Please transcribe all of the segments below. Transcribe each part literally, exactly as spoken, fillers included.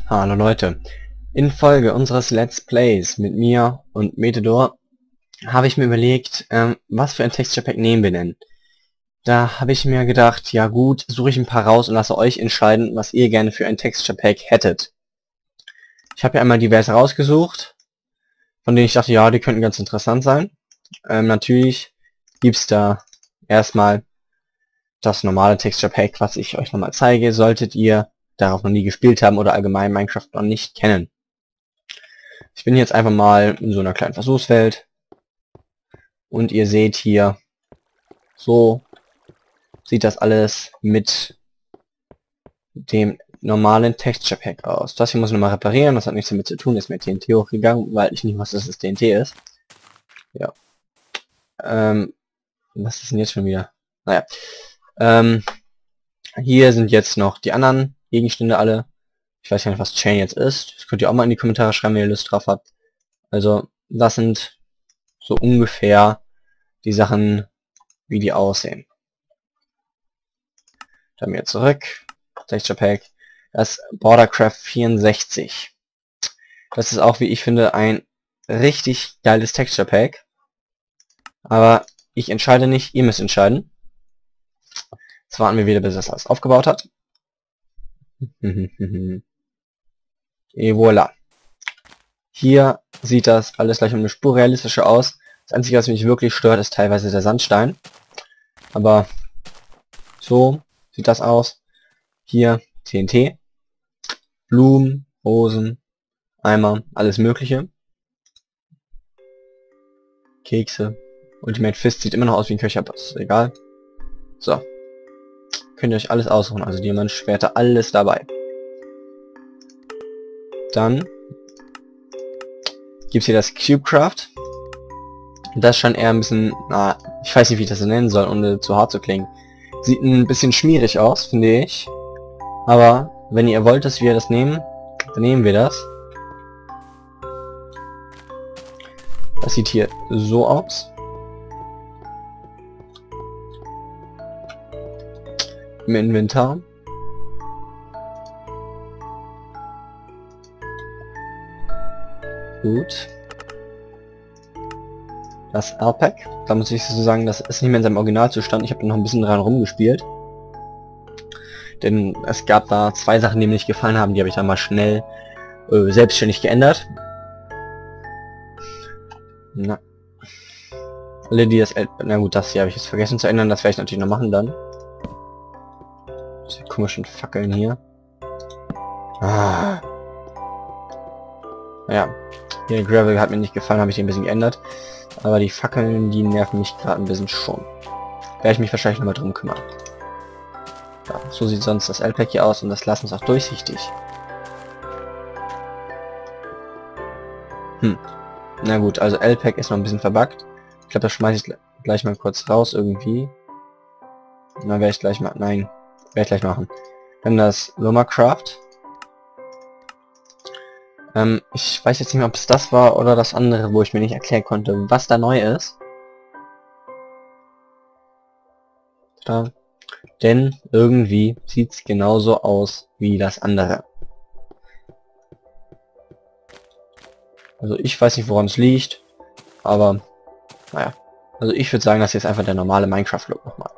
Hallo Leute, in Folge unseres Let's Plays mit mir und Metedor habe ich mir überlegt, ähm, was für ein Texture Pack nehmen wir denn? Da habe ich mir gedacht, ja gut, suche ich ein paar raus und lasse euch entscheiden, was ihr gerne für ein Texture Pack hättet. Ich habe ja einmal diverse rausgesucht, von denen ich dachte, ja, die könnten ganz interessant sein. Ähm, natürlich gibt's da erstmal das normale Texture Pack, was ich euch nochmal zeige, solltet ihr darauf noch nie gespielt haben oder allgemein Minecraft noch nicht kennen. Ich bin jetzt einfach mal in so einer kleinen Versuchswelt und ihr seht hier, so sieht das alles mit dem normalen Texture Pack aus. Das hier muss ich nochmal reparieren, das hat nichts damit zu tun, ist mir T N T hochgegangen, weil ich nicht weiß, dass es T N T ist. Ja. Ähm, was ist denn jetzt schon wieder? Naja. Ähm, hier sind jetzt noch die anderen Gegenstände alle. Ich weiß gar nicht, was Chain jetzt ist. Das könnt ihr auch mal in die Kommentare schreiben, wenn ihr Lust drauf habt. Also, das sind so ungefähr die Sachen, wie die aussehen. Dann wieder zurück. Texture Pack. Das Bordercraft vierundsechzig. Das ist auch, wie ich finde, ein richtig geiles Texture Pack. Aber ich entscheide nicht, ihr müsst entscheiden. Jetzt warten wir wieder, bis das alles aufgebaut hat. Et voilà. Hier sieht das alles gleich um eine Spur realistischer aus. Das Einzige, was mich wirklich stört, ist teilweise der Sandstein. Aber so sieht das aus. Hier T N T, Blumen, Rosen, Eimer, alles mögliche. Kekse. Ultimate Fist sieht immer noch aus wie ein Köcher, aber ist egal. So. Könnt ihr euch alles aussuchen. Also Diamantschwerter, alles dabei. Dann gibt es hier das Cubecraft. Das scheint eher ein bisschen, na, ich weiß nicht, wie ich das nennen soll, ohne zu hart zu klingen. Sieht ein bisschen schmierig aus, finde ich. Aber wenn ihr wollt, dass wir das nehmen, dann nehmen wir das. Das sieht hier so aus. Im Inventar. Gut. Das R-Pack, da muss ich so sagen, das ist nicht mehr in seinem Originalzustand. Ich habe da noch ein bisschen dran rumgespielt. Denn es gab da zwei Sachen, die mir nicht gefallen haben, die habe ich dann mal schnell äh, selbstständig geändert. Na. Alle die das... Na gut, das hier habe ich jetzt vergessen zu ändern, das werde ich natürlich noch machen dann. Diese komischen Fackeln hier. Ah. Ja. Hier Gravel hat mir nicht gefallen, habe ich den ein bisschen geändert. Aber die Fackeln, die nerven mich gerade ein bisschen schon. Werde ich mich wahrscheinlich nochmal drum kümmern. Ja, so sieht sonst das L-Pack hier aus und das lassen es auch durchsichtig. Hm. Na gut, also L-Pack ist noch ein bisschen verbuggt. Ich glaube, das schmeiße ich gleich mal kurz raus irgendwie. Na, werde ich gleich mal... Nein, werde ich gleich machen. Dann das Lumbercraft. Ähm, ich weiß jetzt nicht mehr, ob es das war oder das andere, wo ich mir nicht erklären konnte, was da neu ist. Da. Denn irgendwie sieht es genauso aus wie das andere. Also ich weiß nicht, woran es liegt, aber naja. Also ich würde sagen, das hier ist einfach der normale Minecraft-Look nochmal.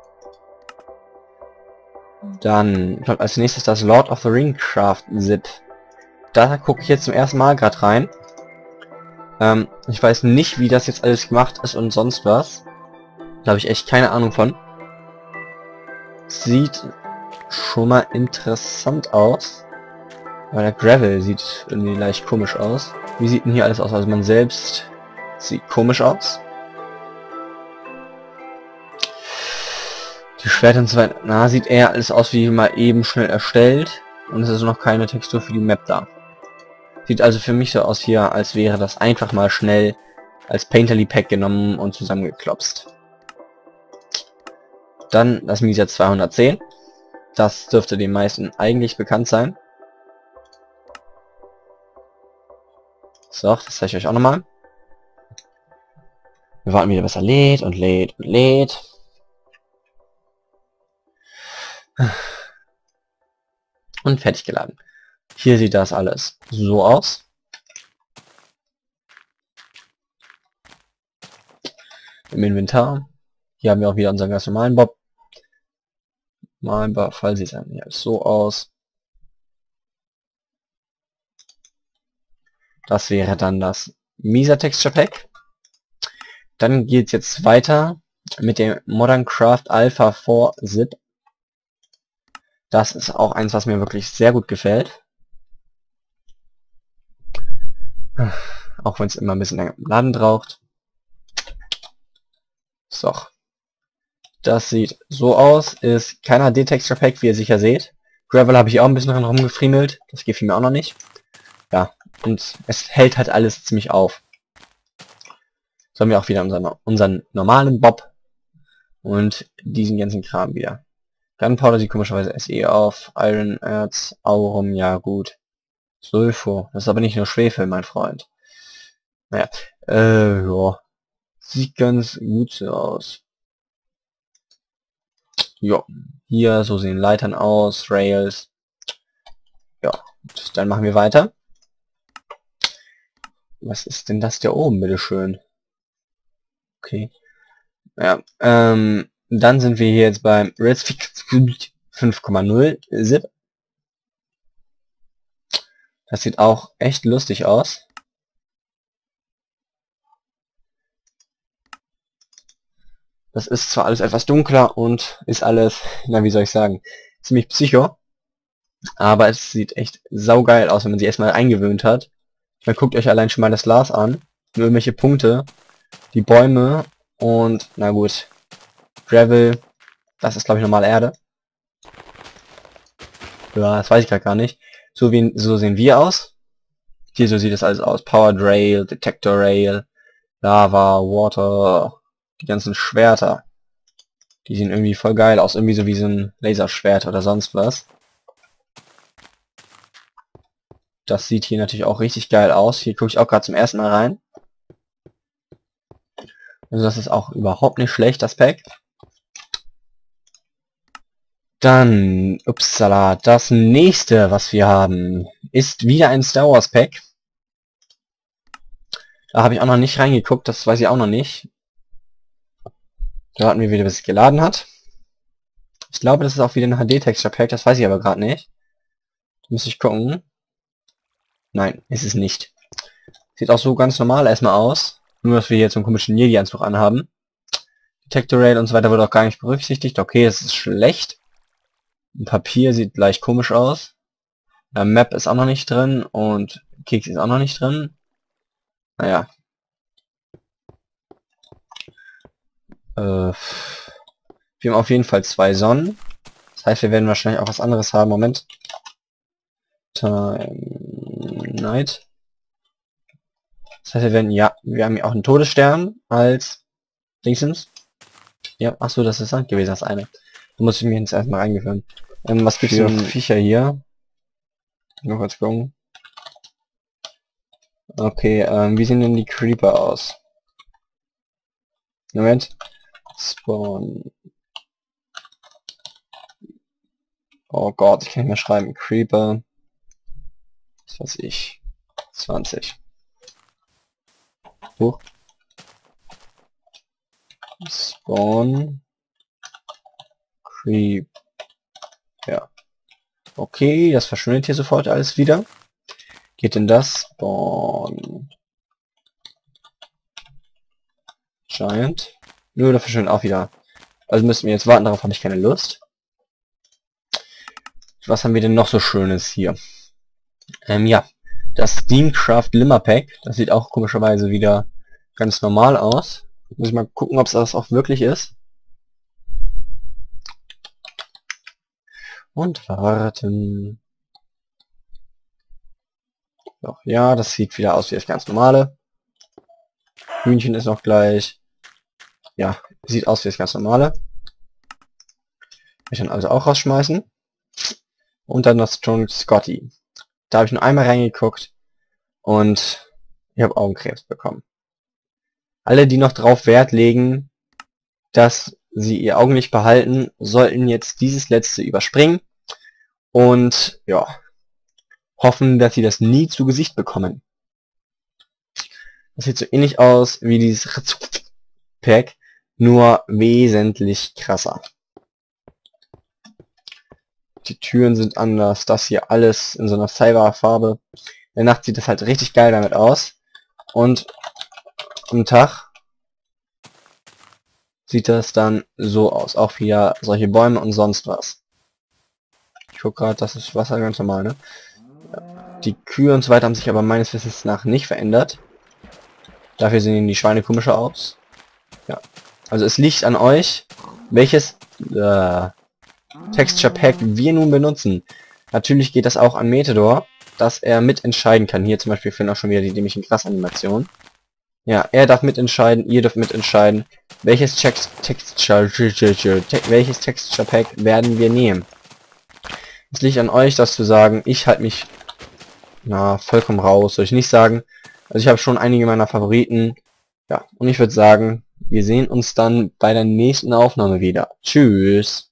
Dann kommt als nächstes das Lord of the Ring Craft Zip. Da gucke ich jetzt zum ersten Mal gerade rein. Ähm, ich weiß nicht, wie das jetzt alles gemacht ist und sonst was. Da habe ich echt keine Ahnung von. Sieht schon mal interessant aus. Aber der Gravel sieht irgendwie leicht komisch aus. Wie sieht denn hier alles aus? Also man selbst sieht komisch aus. Die Schwerter und so weiter. Na, sieht eher alles aus wie mal eben schnell erstellt. Und es ist noch keine Textur für die Map da. Sieht also für mich so aus hier, als wäre das einfach mal schnell als Painterly Pack genommen und zusammengeklopst. Dann das Misa zweihundertzehn. Das dürfte den meisten eigentlich bekannt sein. So, das zeige ich euch auch nochmal. Wir warten wieder, bis er lädt und lädt und lädt. Und fertig geladen. Hier sieht das alles so aus. Im Inventar. Hier haben wir auch wieder unseren ganz normalen Bob. Mal Fall sieht dann hier so aus. Das wäre dann das Misa Texture Pack. Dann geht es jetzt weiter mit dem Modern Craft Alpha vier Zip. Das ist auch eins, was mir wirklich sehr gut gefällt. Auch wenn es immer ein bisschen länger im Laden braucht. So. Das sieht so aus. Ist kein H D-Texture Pack, wie ihr sicher seht. Gravel habe ich auch ein bisschen dran rumgefriemelt. Das gefiel mir auch noch nicht. Ja, und es hält halt alles ziemlich auf. So haben wir auch wieder unseren, unseren normalen Bob. Und diesen ganzen Kram wieder. Gunpowder sieht komischerweise S E auf. Iron, Erz, Aurum, ja gut. Sulfur. Das ist aber nicht nur Schwefel, mein Freund. Naja, äh, ja. Sieht ganz gut so aus. Ja, hier, so sehen Leitern aus, Rails. Ja, dann machen wir weiter. Was ist denn das da oben, bitteschön? Okay. Ja, ähm, dann sind wir hier jetzt beim Redfix fünf Komma null Zip. Das sieht auch echt lustig aus. Das ist zwar alles etwas dunkler und ist alles, na wie soll ich sagen, ziemlich psycho. Aber es sieht echt saugeil aus, wenn man sich erstmal eingewöhnt hat. Dann guckt euch allein schon mal das Glas an. Nur irgendwelche Punkte. Die Bäume und, na gut, Gravel. Das ist glaube ich normale Erde. Ja, das weiß ich gerade gar nicht. So, wie, so sehen wir aus. Hier so sieht es alles aus. Powered Rail, Detector Rail, Lava, Water, die ganzen Schwerter. Die sehen irgendwie voll geil aus. Irgendwie so wie so ein Laserschwert oder sonst was. Das sieht hier natürlich auch richtig geil aus. Hier gucke ich auch gerade zum ersten Mal rein. Also das ist auch überhaupt nicht schlecht, das Pack. Dann, upsala, das nächste, was wir haben, ist wieder ein Star Wars Pack. Da habe ich auch noch nicht reingeguckt, das weiß ich auch noch nicht. Da warten wir wieder, bis es geladen hat. Ich glaube, das ist auch wieder ein H D-Texture Pack, das weiß ich aber gerade nicht. Da muss ich gucken. Nein, ist es nicht. Sieht auch so ganz normal erstmal aus. Nur, dass wir jetzt so einen komischen Jedi-Anzug anhaben. Detector Rail und so weiter wird auch gar nicht berücksichtigt. Okay, das ist schlecht. Ein Papier sieht leicht komisch aus. Äh, Map ist auch noch nicht drin und Keks ist auch noch nicht drin. Naja. Äh, wir haben auf jeden Fall zwei Sonnen. Das heißt, wir werden wahrscheinlich auch was anderes haben. Moment. Time Night. Das heißt, wir werden, ja, wir haben ja auch einen Todesstern als Dingsens. Ja, ach so, das ist Sand gewesen, das eine. Da muss ich mir jetzt erstmal reingeführen. Ähm, was gibt's für Viecher hier? Noch kurz gucken. Okay, ähm, wie sehen denn die Creeper aus? Moment. Spawn. Oh Gott, ich kann nicht mehr schreiben. Creeper. Was weiß ich. zwanzig. Hoch. Spawn. Creep. Ja. Okay, das verschwindet hier sofort alles wieder. Geht in das Spawn. Giant. Nö, da verschwindet auch wieder. Also müssen wir jetzt warten, darauf habe ich keine Lust. Was haben wir denn noch so Schönes hier? Ähm, ja. Das Steamcraft Limmer Pack. Das sieht auch komischerweise wieder ganz normal aus. Muss ich mal gucken, ob es das auch wirklich ist. Und warten. Doch, ja, das sieht wieder aus wie das ganz normale. Hühnchen ist noch gleich. Ja, sieht aus wie das ganz normale. Ich dann also auch rausschmeißen. Und dann das John Scotty. Da habe ich nur einmal reingeguckt und ich habe Augenkrebs bekommen. Alle, die noch drauf Wert legen, dass sie ihr Augenlicht behalten, sollten jetzt dieses letzte überspringen. Und ja, hoffen, dass sie das nie zu Gesicht bekommen. Das sieht so ähnlich aus wie dieses Pack, nur wesentlich krasser. Die Türen sind anders, das hier alles in so einer Cyberfarbe. In der Nacht sieht das halt richtig geil damit aus. Und am Tag sieht das dann so aus. Auch wieder solche Bäume und sonst was. Ich gucke gerade, das ist Wasser ganz normal, ne? Die Kühe und so weiter haben sich aber meines Wissens nach nicht verändert. Dafür sehen die Schweine komischer aus. Ja. Also es liegt an euch, welches äh, Texture Pack wir nun benutzen. Natürlich geht das auch an Metedor, dass er mitentscheiden kann. Hier zum Beispiel finden auch schon wieder die dämlichen Krass-Animationen. Ja, er darf mitentscheiden, ihr dürft mitentscheiden, welches Text Texture welches Texture Pack werden wir nehmen. Es liegt an euch, das zu sagen. Ich halte mich na vollkommen raus, soll ich nicht sagen. Also ich habe schon einige meiner Favoriten. Ja, und ich würde sagen, wir sehen uns dann bei der nächsten Aufnahme wieder. Tschüss.